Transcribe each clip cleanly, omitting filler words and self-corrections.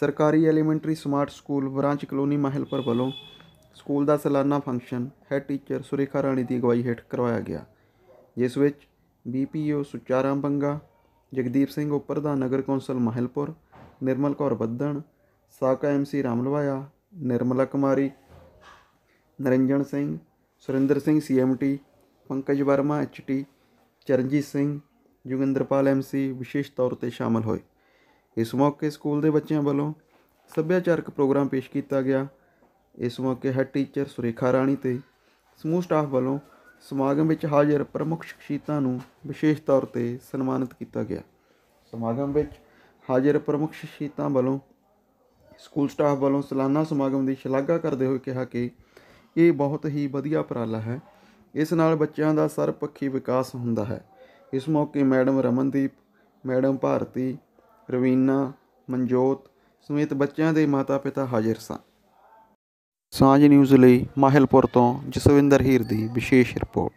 सरकारी elementary smart school branch colony Mahilpur वालों school का सालाना फंक्शन हैड टीचर सुरेखा राणी की अगवाई हेठ करवाया गया, जिस विच BPO सुचाराम बंगा, जगदीप सिंह उप प्रधान नगर कौंसल माहिलपुर, निर्मल कौर बद्दन, साका MC रामलवाया, Nirmala Kumari, Naranjan Singh, Surinder Singh CMT, Pankaj Verma HT, Charanjit Singh, Joginderpal MC विशेष तौर पर शामिल होए। इस मौके स्कूल के बच्चों वालों सभ्याचारक प्रोग्राम पेश किया गया। इस मौके हैड टीचर सुरेखा राणी ते समूह स्टाफ वालों समागम में हाजिर प्रमुख शख्सियतां नूं विशेष तौर पर सन्मानित किया गया। समागम में हाजिर प्रमुख शख्सियतां वालों स्कूल स्टाफ वालों सालाना समागम की शलाघा करते हुए कहा कि ये बहुत ही वधिया उपराला है, इस नाल बच्चों का सर्वपक्षी विकास होंदा है। इस मौके मैडम रमनदीप, मैडम भारती, रवीना, मनजोत समेत बच्चों के माता पिता हाजिर सन। सांझ न्यूज़ लई माहिलपुर तो जसविंदर हीर की विशेष रिपोर्ट।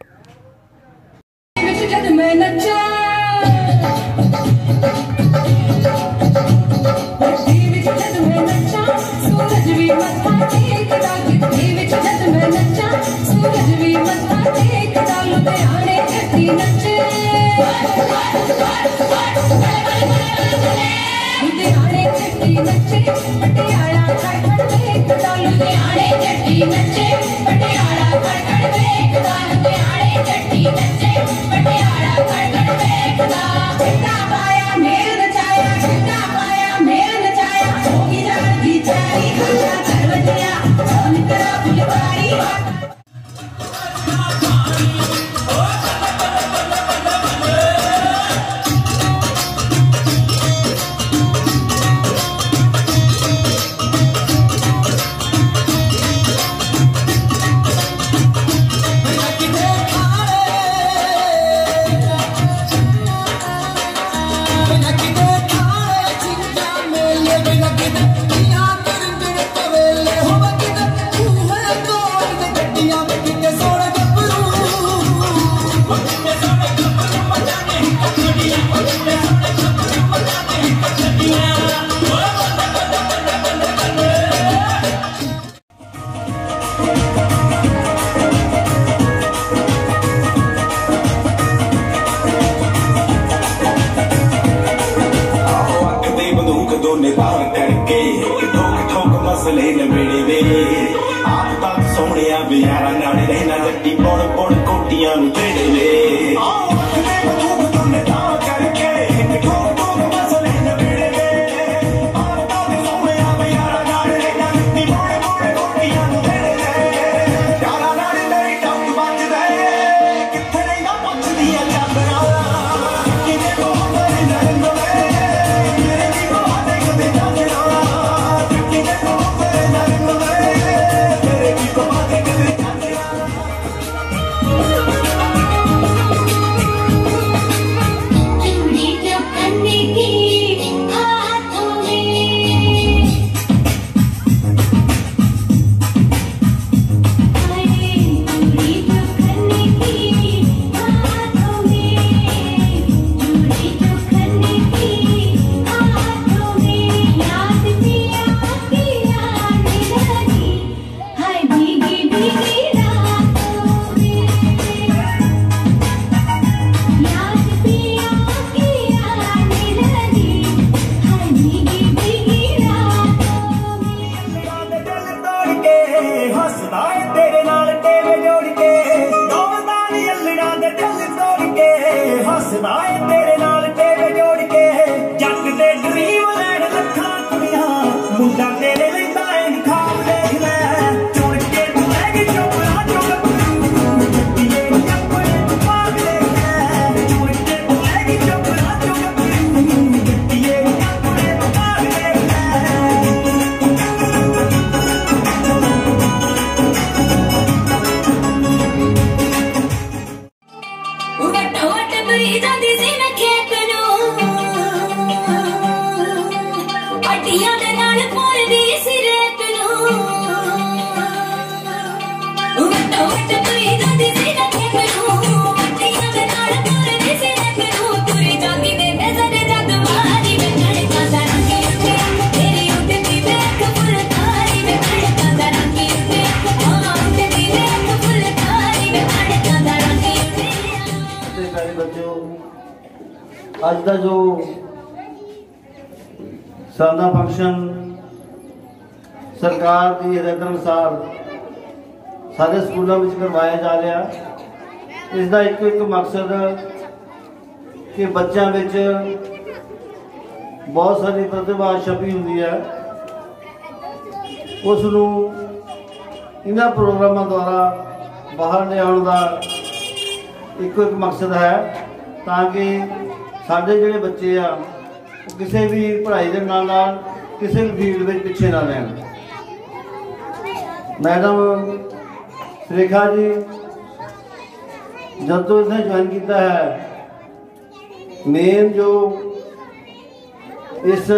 जाती सी अज का जो सालाना फंक्शन सरकार की हिदायत अनुसार सारे स्कूलों में करवाया जा रहा, इसका एक मकसद कि बच्चों में बहुत सारी प्रतिभा छपी होंगी है, उसनों इन्हां प्रोग्रामों द्वारा बाहर ले आने का एक मकसद है, ताकि साढ़े जोड़े बच्चे आ किसी भी पढ़ाई के नाल किसी भी फील्ड में पिछे ना रहन। मैडम सुरेखा जी जब तो इसने ज्वाइन किया है, मेन जो इस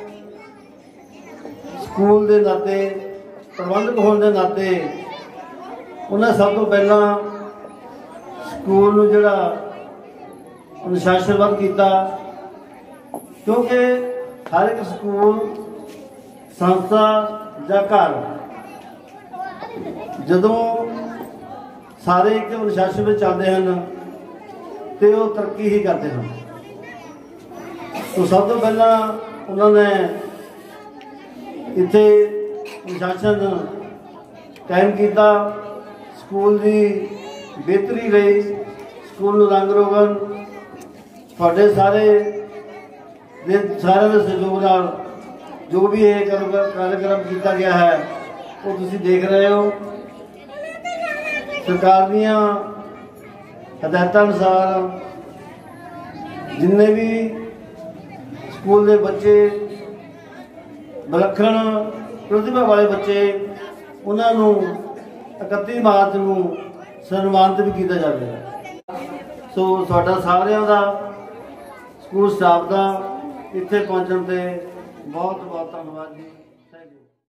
स्कूल के नाते प्रबंधक होने के नाते उन्हें सब तो पहला स्कूल नूं जिहड़ा अनुशासनबद्ध किया, क्योंकि हर एक स्कूल संस्था या घर जदों सारे एक अनुशासन में चलते हैं तो वो तरक्की ही करते हैं। तो सब तो पहला उन्होंने इत्थे अनुशासन कायम किया, स्कूल की बेहतरी रही, स्कूल रंग रोगन थोड़े सारे सारे सहयोग नाल जो भी ये कार्यक्रम किया गया है वो तुसीं देख रहे हो। सरकार दीयां हदायतां अनुसार जिन्ने भी स्कूल के बच्चे विलक्षण प्रतिभा वाले बच्चे उन्होंने 31 मार्च को सन्मानित भी किया जाएगा। सो साडा सारिਆਂ ਦਾ स्कूल स्टाफ का इत्थे पहुंचण ते बहुत बहुत धन्यवाद जी।